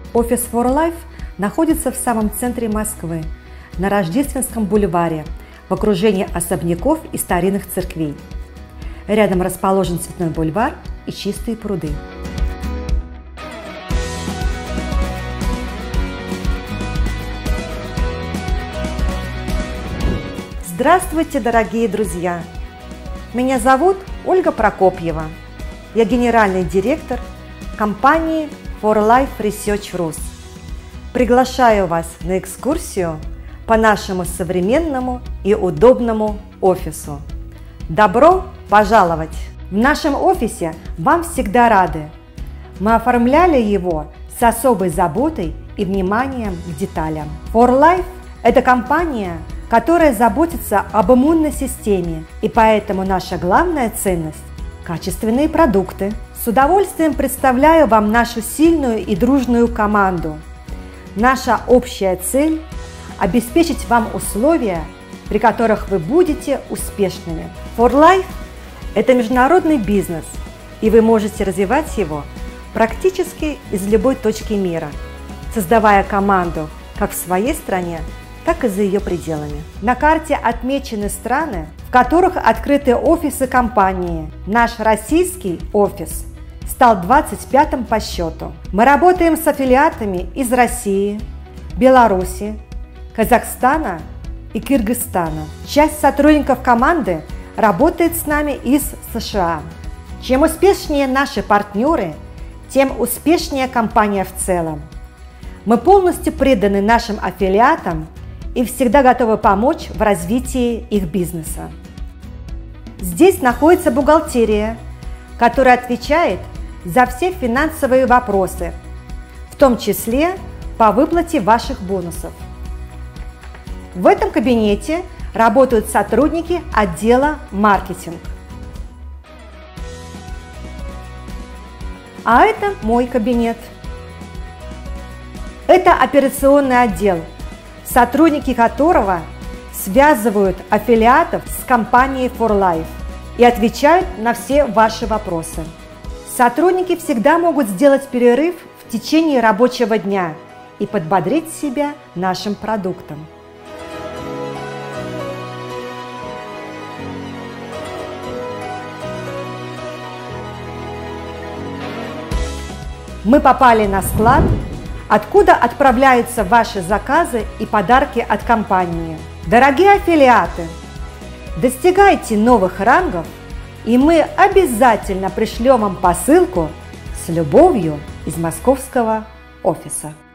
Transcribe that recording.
Офис For Life находится в самом центре Москвы, на Рождественском бульваре, в окружении особняков и старинных церквей. Рядом расположен Цветной бульвар и чистые пруды. Здравствуйте, дорогие друзья! Меня зовут Ольга Прокопьева. Я генеральный директор компании For Life Research Rus. Приглашаю вас на экскурсию по нашему современному и удобному офису. Добро пожаловать! В нашем офисе вам всегда рады. Мы оформляли его с особой заботой и вниманием к деталям. For Life – это компания, которая заботится об иммунной системе, и поэтому наша главная ценность – качественные продукты. С удовольствием представляю вам нашу сильную и дружную команду. Наша общая цель – обеспечить вам условия, при которых вы будете успешными. For Life – это международный бизнес, и вы можете развивать его практически из любой точки мира, создавая команду как в своей стране, так и за ее пределами. На карте отмечены страны, в которых открыты офисы компании. Наш российский офис стал 25-м по счету. Мы работаем с аффилиатами из России, Беларуси, Казахстана и Кыргызстана. Часть сотрудников команды работает с нами из США. Чем успешнее наши партнеры, тем успешнее компания в целом. Мы полностью преданы нашим аффилиатам и всегда готовы помочь в развитии их бизнеса. Здесь находится бухгалтерия, которая отвечает за все финансовые вопросы, в том числе по выплате ваших бонусов. В этом кабинете работают сотрудники отдела маркетинг. А это мой кабинет. Это операционный отдел, сотрудники которого связывают аффилиатов с компанией For Life и отвечают на все ваши вопросы. Сотрудники всегда могут сделать перерыв в течение рабочего дня и подбодрить себя нашим продуктом. Мы попали на склад, откуда отправляются ваши заказы и подарки от компании. Дорогие аффилиаты, достигайте новых рангов, и мы обязательно пришлем вам посылку с любовью из московского офиса.